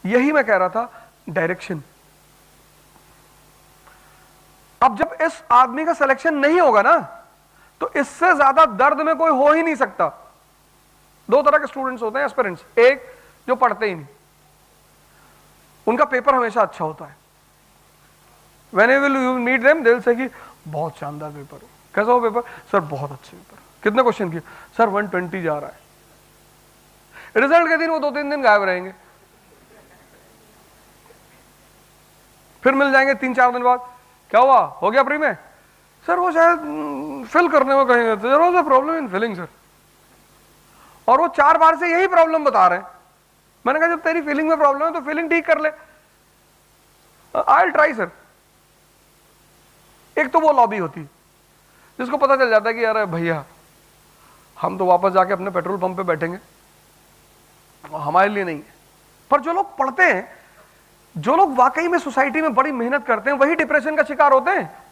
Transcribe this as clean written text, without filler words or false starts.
यही मैं कह रहा था, डायरेक्शन। अब जब इस आदमी का सिलेक्शन नहीं होगा ना, तो इससे ज्यादा दर्द में कोई हो ही नहीं सकता। दो तरह के स्टूडेंट्स होते हैं, एस्पिरेंट्स। एक जो पढ़ते ही नहीं, उनका पेपर हमेशा अच्छा होता है। Whenever you meet them, they will say कि बहुत शानदार पेपर हो। कैसा हो पेपर? सर बहुत अच्छे पेपर। कितने क्वेश्चन किए? सर 120 जा रहा है। रिजल्ट के दिन वो 2-3 दिन गायब रहेंगे, फिर मिल जाएंगे 3-4 दिन बाद। क्या हुआ, हो गया प्री में? सर वो शायद फिल करने में कहीं गए थे, there was a problem in filling sir. और वो 4 बार से यही प्रॉब्लम बता रहे हैं। मैंने कहा जब तेरी फीलिंग में प्रॉब्लम है तो फीलिंग ठीक कर ले। I will try sir. एक तो वो लॉबी होती है जिसको पता चल जाता है कि अरे भैया हम तो वापस जाके अपने पेट्रोल पंप पे बैठेंगे, हमारे लिए नहीं है। पर जो लोग पढ़ते हैं, जो लोग वाकई में सोसाइटी में बड़ी मेहनत करते हैं, वही डिप्रेशन का शिकार होते हैं।